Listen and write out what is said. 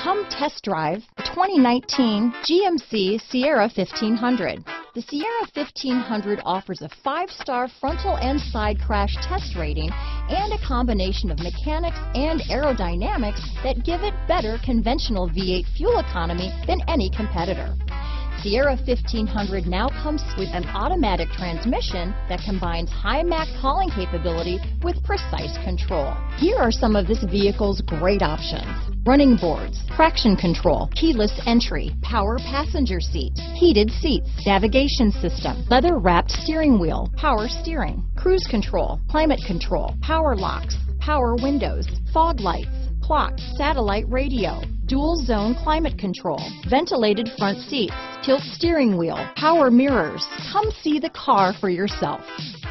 Come test drive the 2019 GMC Sierra 1500. The Sierra 1500 offers a 5-star frontal and side crash test rating and a combination of mechanics and aerodynamics that give it better conventional V8 fuel economy than any competitor. Sierra 1500 now comes with an automatic transmission that combines high max hauling capability with precise control. Here are some of this vehicle's great options: running boards, traction control, keyless entry, power passenger seat, heated seats, navigation system, leather-wrapped steering wheel, power steering, cruise control, climate control, power locks, power windows, fog lights, clock, satellite radio, dual zone climate control, ventilated front seats, tilt steering wheel, power mirrors. Come see the car for yourself.